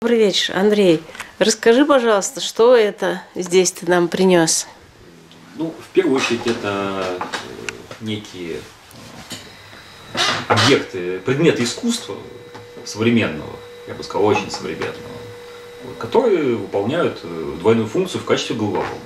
Добрый вечер, Андрей. Расскажи, пожалуйста, что это здесь ты нам принес? Ну, в первую очередь, это некие объекты, предметы искусства современного, я бы сказал, очень современного, которые выполняют двойную функцию в качестве головоломок.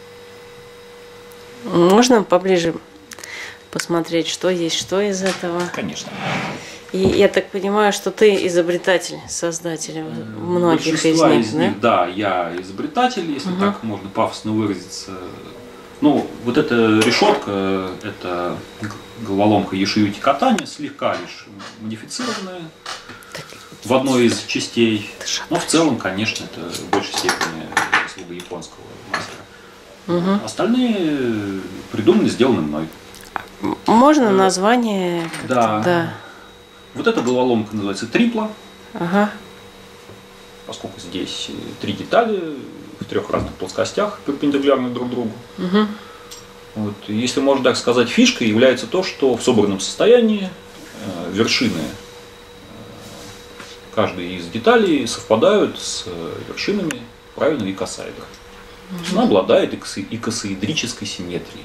Можно поближе посмотреть, что есть, что из этого? Конечно. И я так понимаю, что ты изобретатель, создатель многих из них, да? Да, я изобретатель, если так можно пафосно выразиться. Ну, вот эта решетка, это головоломка Йошиюти Катани, слегка лишь модифицированная в одной из частей. Но в целом, конечно, это в большей степени заслуга японского мастера. Остальные придуманы, сделаны мной. Можно название? Да. Вот эта головоломка называется трипла. Поскольку здесь 3 детали в 3 разных плоскостях, перпендикулярны друг другу. Вот. Если можно так сказать, фишкой является то, что в собранном состоянии вершины каждой из деталей совпадают с вершинами правильного икосаэдра. Она обладает икосаэдрической симметрией.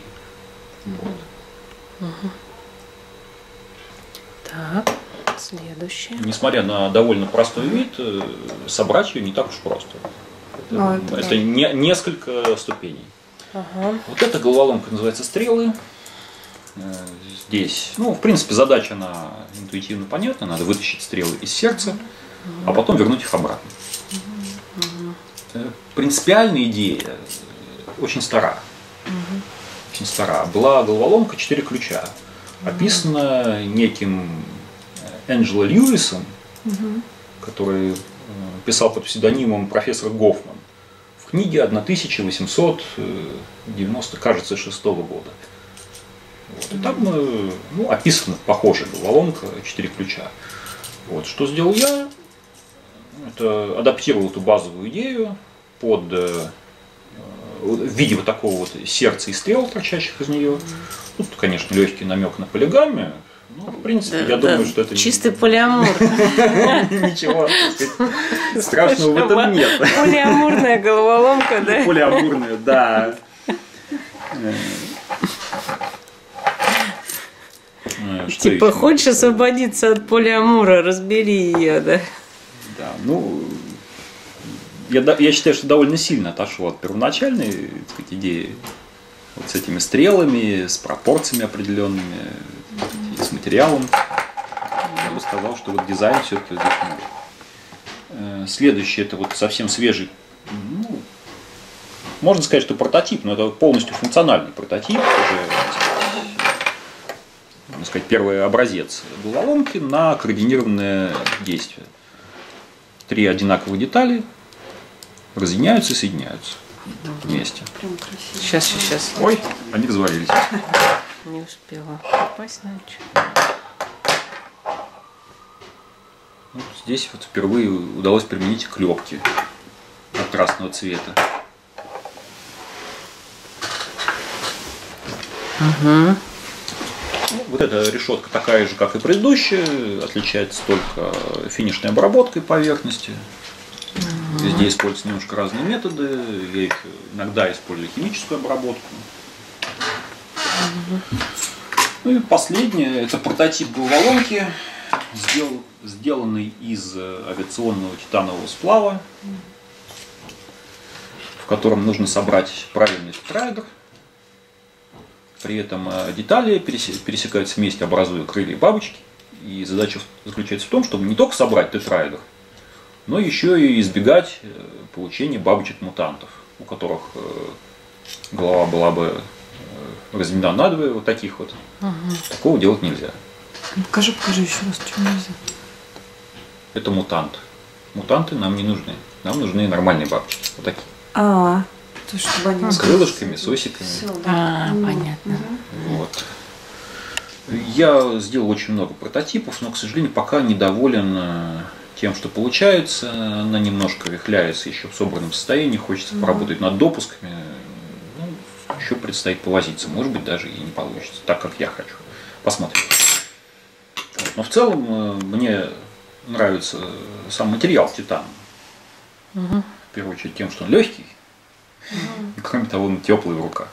Так, следующее. Несмотря на довольно простой вид, собрать ее не так уж просто. Это несколько ступеней. Вот эта головоломка называется стрелы. Здесь, в принципе, задача она интуитивно понятна. Надо вытащить стрелы из сердца, а потом вернуть их обратно. Принципиальная идея очень стара. Очень стара. Была головоломка 4 ключа, описана неким Энджело Льюисом, который писал под псевдонимом профессор Гофман в книге 1890, кажется, 6 года. Вот. И там описана похожая головоломка 4 ключа. Вот. Что сделал я? Это адаптировал эту базовую идею в виде вот такого вот сердца и стрел, торчащих из нее. Тут, конечно, легкий намек на полигамию. Ну, в принципе, я думаю, что это чистый полиамур. Ничего страшного в этом нет. Полиамурная головоломка, да? Полиамурная, да. Типа, хочешь освободиться от полиамура, разбери ее, да? Да, я считаю, что довольно сильно отошел от первоначальной, так сказать, идеи вот с этими стрелами, с пропорциями определенными, с материалом. Я бы сказал, что вот дизайн все-таки здесь новый. Следующий, это вот совсем свежий, можно сказать, что прототип, но это полностью функциональный прототип, уже, можно сказать, первый образец головоломки на координированное действие. 3 одинаковых детали разъединяются и соединяются вместе. Сейчас. Ой, они развалились. Не успела попасть на ночь. Здесь вот впервые удалось применить клепки контрастного цвета. Вот эта решетка такая же, как и предыдущая, отличается только финишной обработкой поверхности. Везде используются немножко разные методы. Я еще иногда использую химическую обработку. Ну и последнее, это прототип головоломки, сделанный из авиационного титанового сплава, в котором нужно собрать правильный тетраэдр. При этом детали пересекаются вместе, образуя крылья бабочки. И задача заключается в том, чтобы не только собрать тетраэдр, но еще и избегать получения бабочек-мутантов, у которых голова была бы разделена надвое, вот таких вот. Такого делать нельзя. Покажи еще раз, что нельзя. Это мутант. Мутанты нам не нужны. Нам нужны нормальные бабочки. Вот такие. То, чтобы они... С крылышками, с усиками. Понятно. Вот. Я сделал очень много прототипов, но, к сожалению, пока недоволен тем, что получается. Она немножко вихляется еще в собранном состоянии. Хочется поработать над допусками. Еще предстоит повозиться. Может быть, даже и не получится, так как я хочу. Посмотрим. Но в целом мне нравится сам материал титан. В первую очередь тем, что он легкий. И, кроме того, он теплый в руках.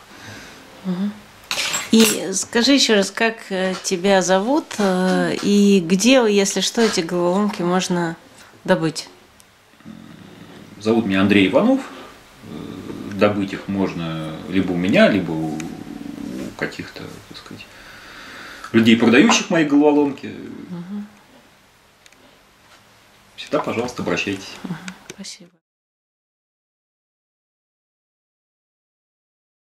И скажи еще раз, как тебя зовут и где, если что, эти головоломки можно добыть? Зовут меня Андрей Иванов. Добыть их можно либо у меня, либо у каких-то, так сказать, людей, продающих мои головоломки. Всегда, пожалуйста, обращайтесь. Спасибо.